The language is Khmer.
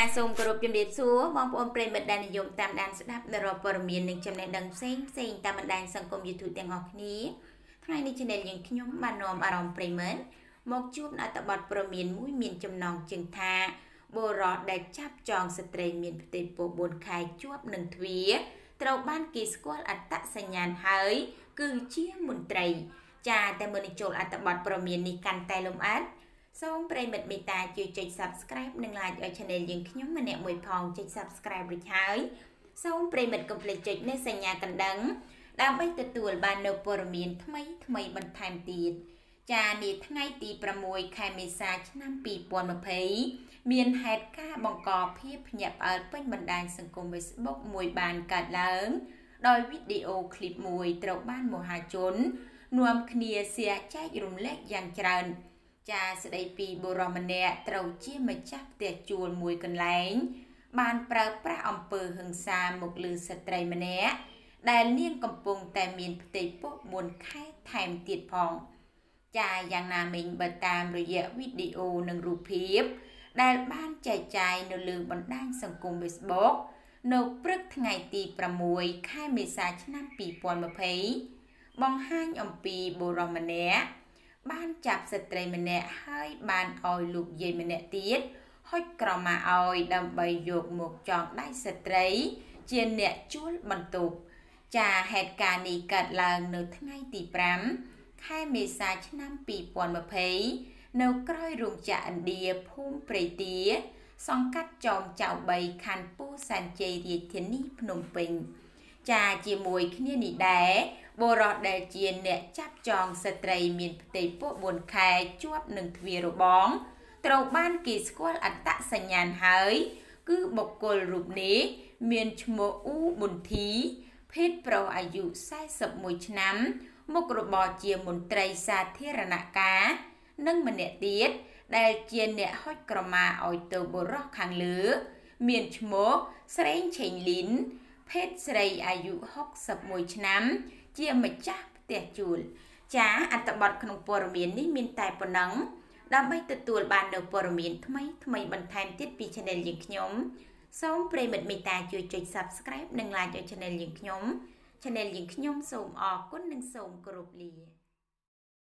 សូមគោរពជំរាបសួរបងប្អូនប្រិយមិត្តដែលនិយមតាមដានស្ដាប់ដល់ព័ត៌មាននិងចំណេះដឹងផ្សេងតាមបណ្ដាញសង្គម YouTube ទាំងអស់គ្នាថ្ងៃនេះ Channel យើងខ្ញុំបាននាំអារម្មណ៍ប្រិយមិត្តមកជួបអត្ថបទព័ត៌មានមួយមានចំណងជើងថាបុរសដែលចាប់ចងស្ត្រីមានផ្ទៃពោះ4ខែជាប់នឹងទ្វារត្រូវបានគេស្គាល់អត្តសញ្ញាណហើយគឺជាមន្ត្រីចាតែមើលនេះចូលអត្ថបទព័ត៌មាននេះកាន់តែលម្អិតសូមប្រិយមិត្តមេត្តាជួយចុច Subscribe និង Like ឲ្យ Channel យើងខ្ញុំម្នាក់មួយផងចុច Subscribe រួចហើយសូមប្រិយមិត្តកុំភ្លេចចុចនៅសញ្ញាកណ្ដឹងដើម្បីទទួលបាននូវព័ត៌មានថ្មីបន្ថែមទៀតចានាថ្ងៃទី6ខែមេសាឆ្នាំ2020មានហេតុការណ៍បង្កភាពភ្ញាក់ផ្អើលពេញបណ្ដាញសង្គម Facebook មួយបានកើតឡើងដោយវីដេអូឃ្លីបមួយត្រូវបានមហាជននាំគ្នា share ចែករំលែកយ៉ាងច្រើនចាស្ដីពីបុរសម្នាក់ត្រូវជាម្ចាស់ផ្ទះជួលមួយកន្លែងបានប្រើប្រាស់អំពើហិង្សាមកលើស្ត្រីម្នាក់ដែលនាងកំពុងតែមានផ្ទៃពោះ4ខែថែមទៀតផងចាយ៉ាងណាមិញបើតាមរយៈវីដេអូនិងរូបភាពដែលបានចែកចាយនៅលើបណ្ដាញសង្គម Facebook នៅព្រឹកថ្ងៃទី6ខែមេសាឆ្នាំ2020បង្ហាញអំពីបុរសម្នាក់បានចាប់ស្ត្រីម្នាក់ហើយបានឲ្យលោកយាយម្នាក់ទៀតហុចក្រមាឲ្យដើម្បីយកមកចងដៃស្ត្រីជាអ្នកជួលបន្ទប់ចាហេតុការណ៍នេះកើតឡើងនៅថ្ងៃទី5ខែមេសាឆ្នាំ2020នៅក្រោយរោងចក្រឥណ្ឌាភូមិព្រៃទាសង្កាត់ចោមចៅ3ខណ្ឌពោធិ៍សែនជ័យរាជធានីភ្នំពេញចាជាមួយគ្នានេះដែរបុរសដែលជាអ្នកចាប់ចងស្ត្រីមានផ្ទៃពោះ4ខែជាប់នឹងទ្វាររបងត្រូវបានគេស្គាល់អត្តសញ្ញាណហើយគឺបុគ្គលរូបនេះមានឈ្មោះអ៊ូប៊ុនធីភេទប្រុសអាយុ41ឆ្នាំមុខរបរជាមន្ត្រីសាធារណការនិងម្នាក់ទៀតដែលជាអ្នកហុចក្រមាឲ្យទៅបុរសខាងលើមានឈ្មោះស្រេងឆេងលីនភេទស្រីអាយុ61ឆ្នាំជាម្ចាស់ផ្ទះជួលចាអត្ថបទក្នុងព័ត៌មាននេះមានតែប៉ុណ្ណឹងដើម្បីទទួលបាននូវព័ត៌មានថ្មីបន្ថែមទៀតពី Channel យើងខ្ញុំសូមប្រិយមិត្តមេត្តាជួយចុច Subscribe និង Like ឲ្យ Channel យើងខ្ញុំ Channel យើងខ្ញុំសូមអរគុណនិងសូមគោរពលា